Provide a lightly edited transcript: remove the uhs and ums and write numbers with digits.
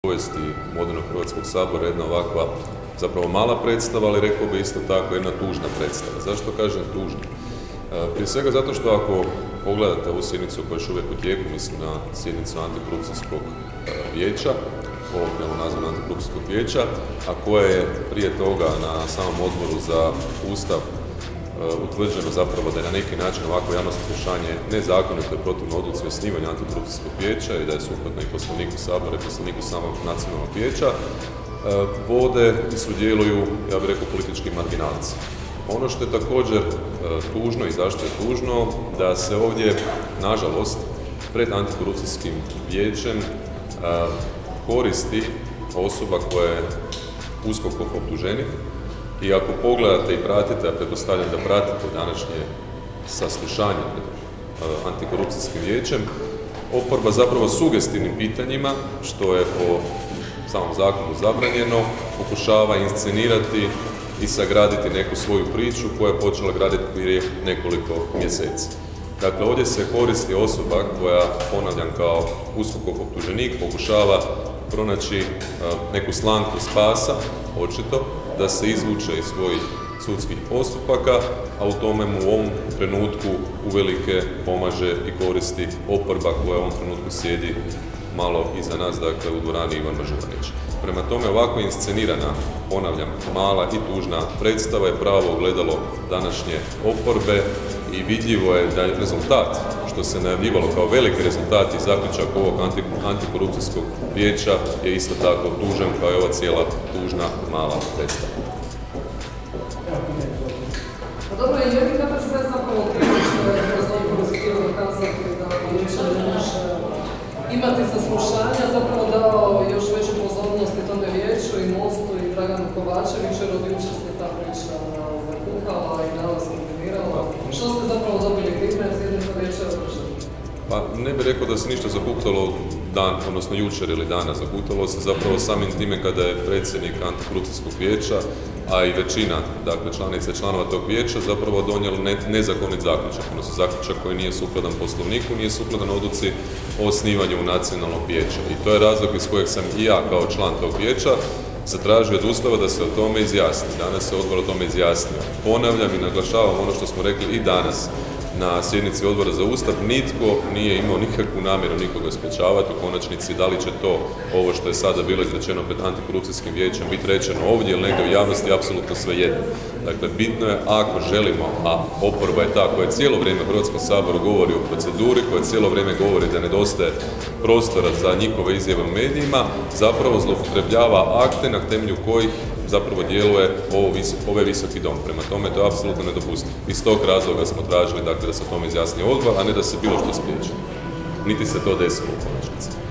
povijesti modernog Hrvatskog sabora jedna ovakva zapravo mala predstava, ali rekao bi isto tako jedna tužna predstava. Zašto kažem tužna? Prije svega zato što ako pogledate ovu sjednicu koja je još uvijek u tijeku, mislim na sjednicu Antikorupcijskog vijeća, kolokvijalno nazvan Antikorupcijskog vijeća, a koja je prije toga na samom odboru za Ustav utvrđeno zapravo da je na neki način ovako javno saslušanje nezakonito i protivno odluci o osnivanju Antikorupcijskog vijeća i da je suprotno i Poslovniku Sabora i Poslovniku samog nacionalnog vijeća, vode i sudjeluju, ja bih rekao, politički marginalci. Ono što je također tužno i zašto je tužno, da se ovdje, nažalost, pred Antikorupcijskim vijećem koristi osoba koja je USKOK-ov optuženik. I ako pogledate i pratite, a pretpostavljam da pratite današnje saslušanje pred Antikorupcijskim vijećem, oporba zapravo sugestivnim pitanjima, što je po samom zakonu zabranjeno, pokušava inscenirati i sagraditi neku svoju priču koja je počela graditi prije nekoliko mjeseci. Dakle, ovdje se koristi osoba koja, ponavljam, kao USKOK-ov optuženik, pokušava pronaći neku slamku spasa, očito, da se izvuče iz svojih sudskih postupaka, a u tome mu u ovom trenutku uvelike pomaže i koristi oporba koja u ovom trenutku sjedi malo iza nas, dakle u dvorani Ivan Mažuranić. Prema tome, ovako inscenirana, ponavljam, mala i tužna predstava je pravo ogledalo današnje oporbe i vidljivo je da je rezultat, što se najavljivalo kao veliki rezultat i zaključak ovog Antikorupcijskog vijeća, je isto tako tužan kao i ova cijela tužna mala predstava. Dobro, i jedin kada sve zapravo što je kroz odboru htio dokazati da vijeće ne može imati saslušanja, zapravo dao još veću pozornost i tome vijeću i Mostu i Draganu Kovačeviću, jer od jučer se ta priča zakuhala i danas komentirala. Što ste zapravo dobili time, sjednica vijeća održana? Pa ne bih rekao da se ništa zakutalo dan, odnosno jučer ili dana, zakutalo se zapravo samim time kada je predsjednik Antikorupcijskog vijeća, a i većina, dakle, članica i članova tog vijeća zapravo donijeli nezakonit zaključak, odnosno zaključak koji nije sukladan Poslovniku, nije sukladan odluci o osnivanju nacionalnog vijeća. I to je razlog iz kojeg sam i ja kao član tog vijeća zatražio od Ustava da se o tome izjasni. Danas se odbor o tome izjasnio. Ponavljam i naglašavam ono što smo rekli i danas na sjednici odbora za Ustav, nitko nije imao nikakvu namjeru nikoga sprječavati. U konačnici, da li će to, ovo što je sada bilo izrečeno pred Antikorupcijskim vijećem, biti rečeno ovdje ili negdje u javnosti, apsolutno svejedno. Dakle, bitno je, ako želimo, a oporba je ta koja cijelo vrijeme u Hrvatskom saboru govori o proceduri, koja cijelo vrijeme govori da nedostaje prostora za njihove izjave u medijima, zapravo zloupotrebljava akte na temelju kojih zapravo djeluje ovaj visoki dom. Prema tome, to je apsolutno nedopustivo. Iz tog razloga smo tražili, dakle, da se o tome izjasni odbor, a ne da se bilo što spriječi. Niti se to desilo u konačnici.